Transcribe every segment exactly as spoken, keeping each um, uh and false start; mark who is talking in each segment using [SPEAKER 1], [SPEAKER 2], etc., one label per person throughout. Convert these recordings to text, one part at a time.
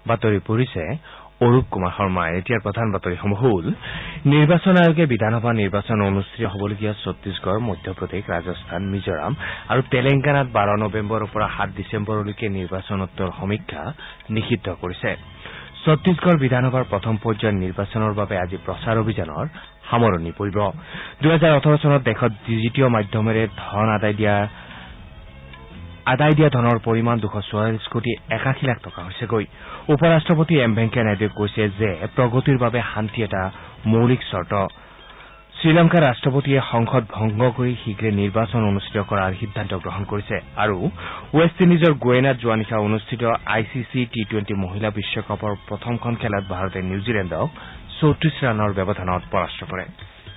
[SPEAKER 1] বাতৰি পঢ়িছে অৰূপ কুমাৰ শৰ্মাই। এতিয়াৰ প্ৰধান বাতৰিসমূহ হ'ল নিৰ্বাচন আয়োগে বিধানসভা নিৰ্বাচন অনুষ্ঠিত হ'বলগীয়া ছত্তীশগড়, মধ্যপ্ৰদেশ, ৰাজস্থান, মিজোৰাম আৰু তেলেংগানাত বাৰ নৱেম্বৰৰ পৰা সাত ডিচেম্বৰলৈকে নিৰ্বাচনোত্তৰ সমীক্ষা নিষিদ্ধ কৰিছে। ছত্তীশগড় বিধানসভাৰ প্ৰথম পৰ্যায়ৰ নিৰ্বাচনৰ বাবে আজি প্ৰচাৰ অভিযানৰ সামৰণি পৰিব। দুহেজাৰ ওঠৰ চনত দেশত ডিজিটীয় মাধ্যমেৰে ধন আদায় দিয়া আদায় দিয়া ধনৰ পৰিমাণ দুশ চৌৰাল্লিছ কোটি একাশী লাখ টকা হৈছেগৈ। উপ ৰাষ্ট্ৰপতি এম ভেংকায়া নাইডুৱে কৈছে যে প্ৰগতিৰ বাবে শান্তি এটা মৌলিক চৰ্ত। শ্ৰীলংকাৰ ৰাষ্ট্ৰপতিয়ে সংসদ ভংগ কৰি শীঘ্ৰে নিৰ্বাচন অনুষ্ঠিত কৰাৰ সিদ্ধান্ত গ্ৰহণ কৰিছে আৰু ৱেষ্ট ইণ্ডিজৰ গুৱেনাত যোৱা নিশা অনুষ্ঠিত I C C T twenty মহিলা বিশ্বকাপৰ প্ৰথমখন খেলত ভাৰতে নিউজিলেণ্ডক চৌত্ৰিশ ৰানৰ ব্যৱধানত পৰাস্ত কৰে।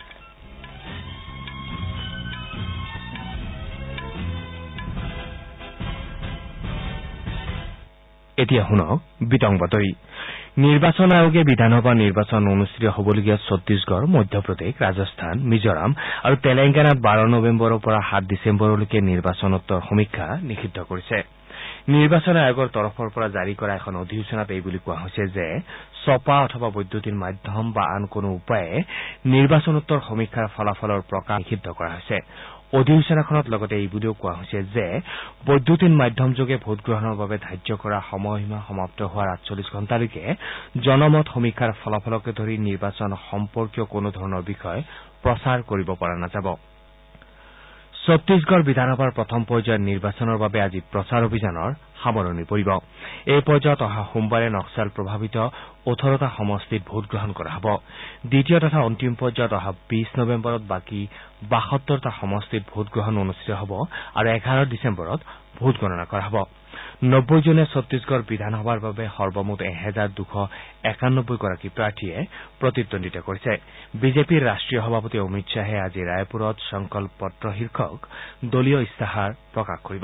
[SPEAKER 1] এতিয়া শুনক বিতং বাতৰি। নিৰ্বাচন আয়োগে বিধানসভা নিৰ্বাচন অনুষ্ঠিত হ'বলগীয়া ছত্তীশগড়, মধ্যপ্ৰদেশ, ৰাজস্থান, মিজোৰাম আৰু তেলেংগানাত বাৰ নৱেম্বৰৰ পৰা সাত ডিচেম্বৰলৈকে নিৰ্বাচনোত্তৰ সমীক্ষা নিষিদ্ধ কৰিছে। নিৰ্বাচন আয়োগৰ তৰফৰ পৰা জাৰি কৰা এখন অধিসূচনাত এই বুলি কোৱা হৈছে যে ছপা অথবা বৈদ্যুতিন মাধ্যম বা আন কোনো উপায়ে নিৰ্বাচনোত্তৰ সমীক্ষাৰ ফলাফলৰ প্ৰকাশ নিষিদ্ধ কৰা হৈছে। অধিসূচনাখনত লগতে এই বুলিও কোৱা হৈছে যে বৈদ্যুতিন মাধ্যমযোগে ভোটগ্ৰহণৰ বাবে ধাৰ্য কৰা সময়সীমা সমাপ্ত হোৱাৰ আঠচল্লিছ ঘণ্টালৈকে জনমত সমীক্ষাৰ ফলাফলকে ধৰি নিৰ্বাচন সম্পৰ্কীয় কোনো ধৰণৰ বিষয় প্ৰচাৰ কৰিব পৰা নাযাব। ছত্তীশগড় বিধানসভাৰ প্ৰথম পৰ্যায়ৰ নিৰ্বাচনৰ বাবে আজি প্ৰচাৰ অভিযানৰ সামৰণি পৰিব। এই পৰ্যায়ত অহা সোমবাৰে নক্সাল প্ৰভাৱিত ওঠৰটা সমষ্টিত ভোটগ্ৰহণ কৰা হ'ব। দ্বিতীয় তথা অন্তিম পৰ্যায়ত অহা বিশ নৱেম্বৰত বাকী বাসত্তৰটা সমষ্টিত ভোটগ্ৰহণ অনুষ্ঠিত হ'ব আৰু এঘাৰ ডিচেম্বৰত ভোট গণনা কৰা হ'ব। নব্বৈজনীয়া ছত্তীশগড় বিধানসভাৰ বাবে সৰ্বমুঠ এহেজাৰ দুশ একানব্বৈগৰাকী প্ৰাৰ্থীয়ে প্ৰতিদ্বন্দ্বিতা কৰিছে। বিজেপিৰ ৰাষ্ট্ৰীয় সভাপতি অমিত শ্বাহে আজি ৰায়পুৰত সংকল্প পত্ৰ শীৰ্ষক দলীয় ইস্তাহাৰ প্ৰকাশ কৰিব।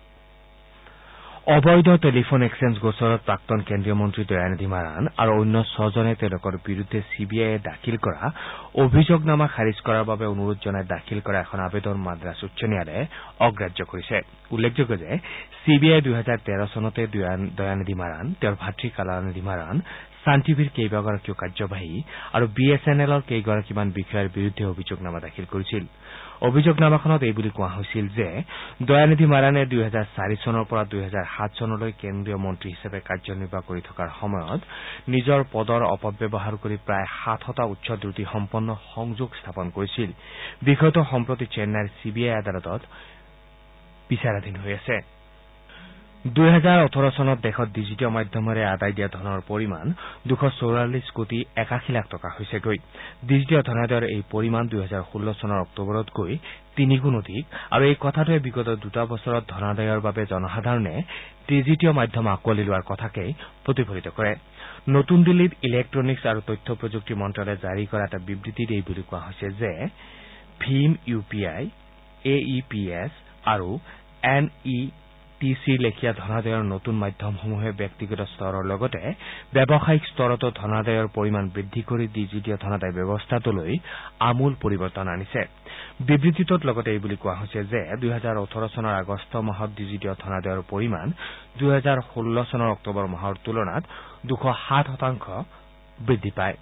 [SPEAKER 1] অবৈধ টেলিফোন এক্সেঞ্জ গোচৰত প্ৰাক্তন কেন্দ্ৰীয় মন্ত্ৰী দয়ানিধি মাৰাণ আৰু অন্য ছজনে তেওঁলোকৰ বিৰুদ্ধে চি বি আইয়ে দাখিল কৰা অভিযোগনামা খাৰিজ কৰাৰ বাবে অনুৰোধ জনাই দাখিল কৰা এখন আবেদন মাদ্ৰাছ উচ্চ ন্যায়ালয়ে অগ্ৰাহ্য কৰিছে। উল্লেখযোগ্য যে চি বি আইয়ে দুহেজাৰ তেৰ চনতে দয়ানিধি মাৰাণ, তেওঁৰ ভাতৃ কালানিধি মাৰাণ, ছান টিভিৰ কেইবাগৰাকীও কাৰ্যবাহী আৰু বি এছ এন এলৰ কেইগৰাকীমান বিষয়াৰ বিৰুদ্ধে অভিযোগনামা দাখিল কৰিছিল। অভিযোগনামাখনত এই বুলি কোৱা হৈছিল যে দয়ানিধি মাৰাণে দুহেজাৰ চাৰি চনৰ পৰা দুহেজাৰ সাত চনলৈ কেন্দ্ৰীয় মন্ত্ৰী হিচাপে কাৰ্যনিৰ্বাহ কৰি থকাৰ সময়ত নিজৰ পদৰ অপব্যৱহাৰ কৰি প্ৰায় সাতশটা উচ্চ দ্ৰুতি সম্পন্ন সংযোগ স্থাপন কৰিছিল। বিষয়টো সম্প্ৰতি চেন্নাইৰ চি বি আই আদালতত বিচাৰাধীন হৈ আছে। দুহেজাৰ ওঠৰ চনত দেশত ডিজিটীয় মাধ্যমেৰে আদায় দিয়া ধনৰ পৰিমাণ দুশ চৌৰাল্লিছ কোটি একাশী লাখ টকা হৈছেগৈ। ডিজিটীয় ধনাদায়ৰ এই পৰিমাণ দুহেজাৰ ষোল্ল চনৰ অক্টোবৰতকৈ তিনিগুণ অধিক আৰু এই কথাটোৱে বিগত দুটা বছৰত ধনাদায়ৰ বাবে জনসাধাৰণে ডিজিটীয় মাধ্যম আঁকোৱালি লোৱাৰ কথাকেই প্ৰতিফলিত কৰে। নতুন দিল্লীত ইলেক্ট্ৰনিকছ আৰু তথ্য প্ৰযুক্তি মন্ত্ৰালয়ে জাৰি কৰা এটা বিবৃতিত এই বুলি কোৱা হৈছে যে Bhim U P I, A E P S আৰু এন ই টি চিৰ লেখীয়া ধনাদায়ৰ নতুন মাধ্যমসমূহে ব্যক্তিগত স্তৰৰ লগতে ব্যৱসায়িক স্তৰতো ধনাদায়ৰ পৰিমাণ বৃদ্ধি কৰি ডিজিটীয় ধনাদায় ব্যৱস্থাটোলৈ আমূল পৰিৱৰ্তন আনিছে। বিবৃতিটোত লগতে এই বুলি কোৱা হৈছে যে দুহেজাৰ ওঠৰ চনৰ আগষ্ট মাহত ডিজিটীয় ধনাদায়ৰ পৰিমাণ দুহেজাৰ ষোল্ল চনৰ অক্টোবৰ মাহৰ তুলনাত দুশ সাত শতাংশ বৃদ্ধি পায়।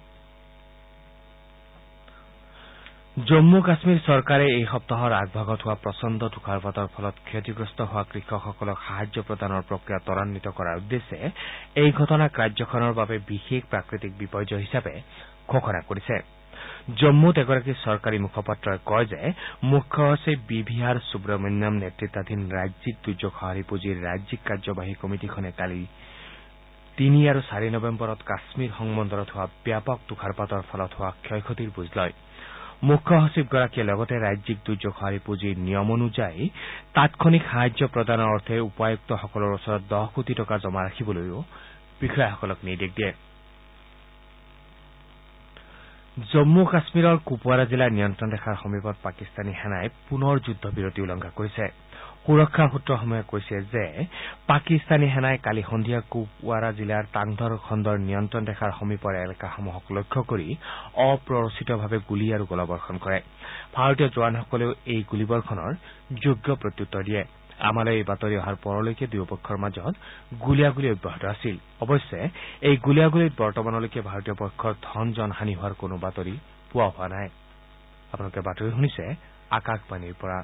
[SPEAKER 1] জম্মু কাশ্মীৰ চৰকাৰে এই সপ্তাহৰ আগভাগত হোৱা প্ৰচণ্ড তুষাৰপাতৰ ফলত ক্ষতিগ্ৰস্ত হোৱা কৃষকসকলক সাহায্য প্ৰদানৰ প্ৰক্ৰিয়া ত্বৰান্বিত কৰাৰ উদ্দেশ্যে এই ঘটনাক ৰাজ্যখনৰ বাবে বিশেষ প্ৰাকৃতিক বিপৰ্যয় হিচাপে ঘোষণা কৰিছে। জম্মুত এগৰাকী চৰকাৰী মুখপাত্ৰই কয় যে মুখ্য সচিব বি ভি আৰ সুব্ৰমণ্যম নেতৃত্বাধীন ৰাজ্যিক দুৰ্যোগ সঁহাৰি পুঁজিৰ ৰাজ্যিক কাৰ্যবাহী কমিটীখনে কালি তিনি আৰু চাৰি নৱেম্বৰত কাশ্মীৰ সংমণ্ডলত হোৱা ব্যাপক তুষাৰপাতৰ ফলত হোৱা ক্ষয় ক্ষতিৰ বুজ লয়। মুখ্য সচিবগৰাকীয়ে লগতে ৰাজ্যিক দুৰ্যোগ সঁহাৰি পুঁজিৰ নিয়ম অনুযায়ী তাৎক্ষণিক সাহায্য প্ৰদানৰ অৰ্থে উপায়ুক্তসকলৰ ওচৰত দহ কোটি টকা জমা ৰাখিবলৈও বিষয়াসকলক নিৰ্দেশ দিয়ে। জম্মু কাশ্মীৰৰ কুপৱাৰা জিলাৰ নিয়ন্ত্ৰণ ৰেখাৰ সমীপত পাকিস্তানী সেনাই পুনৰ যুদ্ধবিৰতি উলংঘা কৰিছে। সুৰক্ষা সূত্ৰসমূহে কৈছে যে পাকিস্তানী সেনাই কালি সন্ধিয়া কুপৱাৰা জিলাৰ টাংধৰ খণ্ডৰ নিয়ন্ত্ৰণ ৰেখাৰ সমীপৰ এলেকাসমূহক লক্ষ্য কৰি অপ্ৰৰোচিতভাৱে গুলী আৰু গোলাবৰ্ষণ কৰে। ভাৰতীয় জোৱানসকলেও এই গুলীবৰ্ষণৰ যোগ্য প্ৰত্যুত্তৰ দিয়ে। আমালৈ এই বাতৰি অহাৰ পৰলৈকে দুয়োপক্ষৰ মাজত গুলীয়াগুলী অব্যাহত আছিল। অৱশ্যে এই গুলীয়াগুলীত বৰ্তমানলৈকে ভাৰতীয় পক্ষৰ ধন জন হানি হোৱাৰ কোনো বাতৰি পোৱা হোৱা নাই। আপোনালোকে বাতৰি শুনিছে আকাশবাণীৰ পৰা।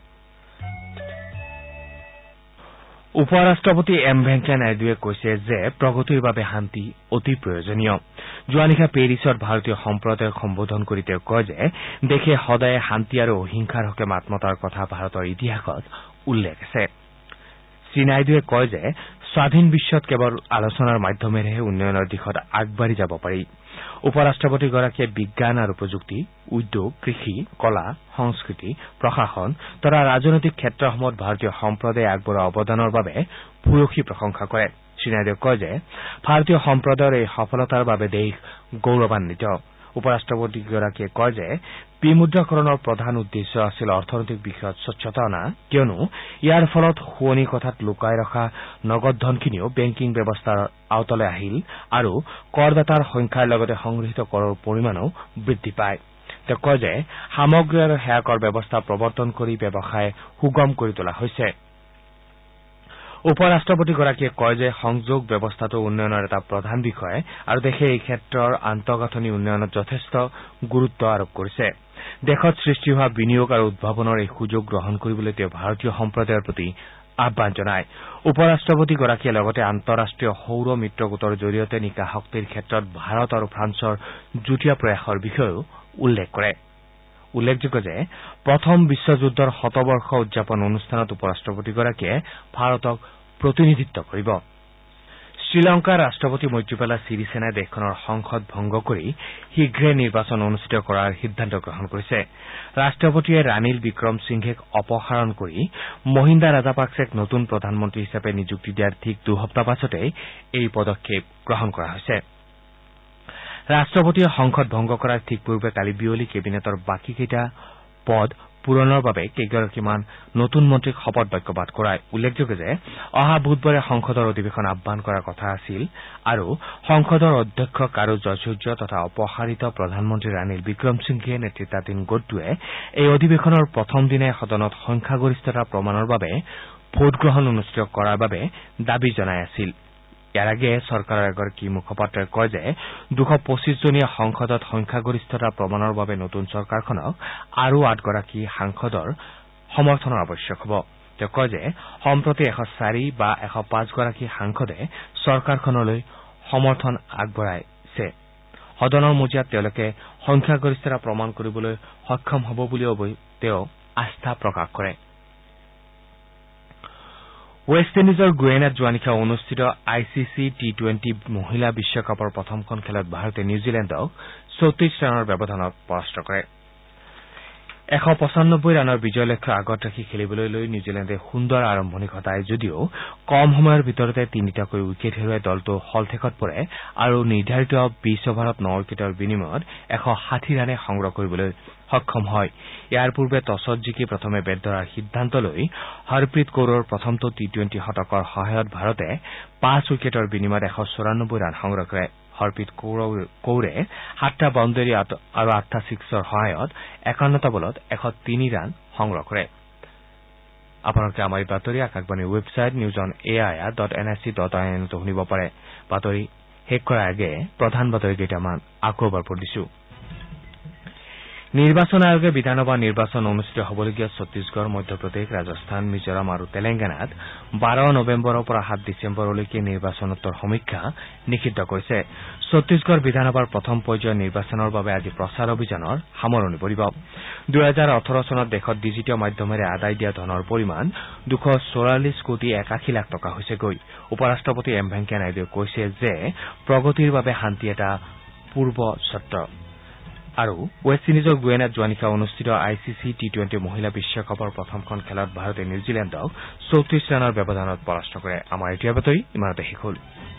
[SPEAKER 1] উপ ৰাষ্ট্ৰপতি এম ভেংকায়া নাইডুৱে কৈছে যে প্ৰগতিৰ বাবে শান্তি অতি প্ৰয়োজনীয়। যোৱা নিশা পেৰিছত ভাৰতীয় সম্প্ৰদায়ক সম্বোধন কৰি তেওঁ কয় যে দেশে সদায়ে শান্তি আৰু অহিংসাৰ হকে মাত মতাৰ কথা ভাৰতৰ ইতিহাসত উল্লেখ আছে। শ্ৰীনাইডুৱে কয় যে স্বাধীন বিশ্বত কেৱল আলোচনাৰ মাধ্যমেৰেহে উন্নয়নৰ দিশত আগবাঢ়ি যাব পাৰি। উপ ৰাষ্ট্ৰপতিগৰাকীয়ে বিজ্ঞান আৰু প্ৰযুক্তি, উদ্যোগ, কৃষি, কলা, সংস্কৃতি, প্ৰশাসন তথা ৰাজনৈতিক ক্ষেত্ৰসমূহত ভাৰতীয় সম্প্ৰদায়ে আগবঢ়োৱা অৱদানৰ বাবে ভূয়সী প্ৰশংসা কৰে। শ্ৰীনাইডুৱে কয় যে ভাৰতীয় সম্প্ৰদায়ৰ এই সফলতাৰ বাবে দেশ গৌৰৱান্বিত। উপ ৰাষ্ট্ৰপতিগৰাকীয়ে কয় যে বিমুদ্ৰাকৰণৰ প্ৰধান উদ্দেশ্য আছিল অৰ্থনৈতিক বিষয়ত স্বচ্ছতা অনা, কিয়নো ইয়াৰ ফলত শুৱনি কথাত লুকাই ৰখা নগদ ধনখিনিও বেংকিং ব্যৱস্থাৰ আওতালৈ আহিল আৰু কৰদাতাৰ সংখ্যাৰ লগতে সংগৃহীত কৰৰ পৰিমাণো বৃদ্ধি পায়। তেওঁ কয় যে সামগ্ৰী আৰু সেৱা কৰ ব্যৱস্থা প্ৰৱৰ্তন কৰি ব্যৱসায় সুগম কৰি তোলা হৈছে। উপ ৰাষ্ট্ৰপতিগৰাকীয়ে কয় যে সংযোগ ব্যৱস্থাটো উন্নয়নৰ এটা প্ৰধান বিষয় আৰু দেশে এই ক্ষেত্ৰৰ আন্তঃগাঁথনি উন্নয়নত যথেষ্ট গুৰুত্ব আৰোপ কৰিছে। দেশত সৃষ্টি হোৱা বিনিয়োগ আৰু উদ্ভাৱনৰ এই সুযোগ গ্ৰহণ কৰিবলৈ তেওঁ ভাৰতীয় সম্প্ৰদায়ৰ প্ৰতি আহ্বান জনায়। উপ ৰাষ্ট্ৰপতিগৰাকীয়ে লগতে আন্তঃৰাষ্ট্ৰীয় সৌৰ মিত্ৰ গোটৰ জৰিয়তে নিকা শক্তিৰ ক্ষেত্ৰত ভাৰত আৰু ফ্ৰান্সৰ যুটীয়া প্ৰয়াসৰ বিষয়েও উল্লেখ কৰে। উল্লেখযোগ্য যে প্ৰথম বিশ্বযুদ্ধৰ শতবৰ্ষ উদযাপন অনুষ্ঠানত উপ ৰাষ্ট্ৰপতিগৰাকীয়ে ভাৰতক প্ৰতিনিধিত্ব কৰিব। শ্ৰীলংকাৰ ৰাষ্ট্ৰপতি মৈত্ৰীপালা ছিৰিছেনাই দেশখনৰ সংসদ ভংগ কৰি শীঘ্ৰে নিৰ্বাচন অনুষ্ঠিত কৰাৰ সিদ্ধান্ত গ্ৰহণ কৰিছে। ৰাষ্ট্ৰপতিয়ে ৰাণীল বিক্ৰম সিংঘেক অপসাৰণ কৰি মহিন্দা ৰাজাপাকছেক নতুন প্ৰধানমন্ত্ৰী হিচাপে নিযুক্তি দিয়াৰ ঠিক দুসপ্তাহ পাছতেই এই পদক্ষেপ গ্ৰহণ কৰা হৈছে। ৰাষ্ট্ৰপতিয়ে সংসদ ভংগ কৰাৰ ঠিক পূৰ্বে কালি বিয়লি কেবিনেটৰ বাকীকেইটা পদ পূৰণৰ বাবে কেইগৰাকীমান নতুন মন্ত্ৰীক শপত বাক্য পাঠ কৰায়। উল্লেখযোগ্য যে অহা বুধবাৰে সংসদৰ অধিৱেশন আহ্বান কৰাৰ কথা আছিল আৰু সংসদৰ অধ্যক্ষ কাৰু জয়সূৰ্য তথা অপসাৰিত প্ৰধানমন্ত্ৰী ৰাণীল বিক্ৰমসিংঘে নেতৃত্বাধীন গোটটোৱে এই অধিৱেশনৰ প্ৰথম দিনাই সদনত সংখ্যাগৰিষ্ঠতা প্ৰমাণৰ বাবে ভোটগ্ৰহণ অনুষ্ঠিত কৰাৰ বাবে দাবী জনাই আছিল। ইয়াৰ আগেয়ে চৰকাৰৰ এগৰাকী মুখপাত্ৰই কয় যে দুশ পঁচিছ জনীয়া সংসদত সংখ্যাগৰিষ্ঠতা প্ৰমাণৰ বাবে নতুন চৰকাৰখনক আৰু আঠগৰাকী সাংসদৰ সমৰ্থনৰ আৱশ্যক হ'ব। তেওঁ কয় যে সম্প্ৰতি এশ চাৰি বা এশ পাঁচগৰাকী সাংসদে চৰকাৰখনলৈ সমৰ্থন আগবঢ়াইছে। সদনৰ মজিয়াত তেওঁলোকে সংখ্যাগৰিষ্ঠতা প্ৰমাণ কৰিবলৈ সক্ষম হ'ব বুলিও তেওঁ আস্থা প্ৰকাশ কৰে। ৱেষ্ট ইণ্ডিজৰ গুয়েনাত যোৱা নিশা অনুষ্ঠিত I C C T twenty মহিলা বিশ্বকাপৰ প্ৰথমখন খেলত ভাৰতে নিউজিলেণ্ডক চৌত্ৰিশ ৰানৰ ব্যৱধানত পৰাস্ত কৰে। এশ পঁচানব্বৈ ৰানৰ বিজয় লক্ষ্য আগত ৰাখি খেলিবলৈ লৈ নিউজিলেণ্ডে সুন্দৰ আৰম্ভণি ঘটায় যদিও কম সময়ৰ ভিতৰতে তিনিটাকৈ উইকেট হেৰুৱাই দলটো শলঠেকত পৰে আৰু নিৰ্ধাৰিত বিশ অভাৰত ন উইকেটৰ বিনিময়ত এশ ষাঠি ৰানে সংগ্ৰহ কৰিবলৈ সক্ষম হয়। ইয়াৰ পূৰ্বে টছত জিকি প্ৰথমে বেট ধৰাৰ সিদ্ধান্ত লৈ হৰপ্ৰীত কৌৰৰ প্ৰথমটো টি টুৱেণ্টি শতকৰ সহায়ত ভাৰতে পাঁচ উইকেটৰ বিনিময়ত এশ চৌৰান্নব্বৈ ৰান সংগ্ৰহ কৰে। হৰপ্ৰীত কৌৰে সাতটা বাউণ্ডেৰী আৰু আঠটা ছিক্সৰ সহায়ত একাৱন্নটা বলত এশ তিনি ৰান সংগ্ৰহ কৰে। আপোনালোকে আমাৰ এই বাতৰি আকাশবাণীৰ website news on A I R dot N I C dot I এনতো শুনিব পাৰে। বাতৰি শেষ কৰাৰ আগে প্ৰধান বাতৰি কেইটামান আকৌ এবাৰ পঢ়ি দিছো। নিৰ্বাচন আয়োগে বিধানসভা নিৰ্বাচন অনুষ্ঠিত হ'বলগীয়া ছত্তীশগড়, মধ্যপ্ৰদেশ, ৰাজস্থান, মিজোৰাম আৰু তেলেংগানাত বাৰ নৱেম্বৰৰ পৰা সাত ডিচেম্বৰলৈকে নিৰ্বাচনোত্তৰ সমীক্ষা নিষিদ্ধ কৰিছে। ছত্তীশগড় বিধানসভাৰ প্ৰথম পৰ্যায়ৰ নিৰ্বাচনৰ বাবে আজি প্ৰচাৰ অভিযানৰ সামৰণি পৰিব। দুহেজাৰ ওঠৰ চনত দেশত ডিজিটীয় মাধ্যমেৰে আদায় দিয়া ধনৰ পৰিমাণ দুশ চৌৰাল্লিছ কোটি একাশী লাখ টকা হৈছেগৈ। উপ ৰাষ্ট্ৰপতি এম ভেংকায়া নাইডুৱে কৈছে যে প্ৰগতিৰ বাবে শান্তি এটা পূৰ্ব চৰ্ত। আৰু ৱেষ্ট ইণ্ডিজৰ গুয়েনাত যোৱা নিশা অনুষ্ঠিত I C C T twenty মহিলা বিশ্বকাপৰ প্ৰথমখন খেলত ভাৰতে নিউজিলেণ্ডক চৌত্ৰিশ ৰানৰ ব্যৱধানত পৰাস্ত কৰে। আমাৰ এতিয়া বাতৰি ইমানতে শেষ হ'ল।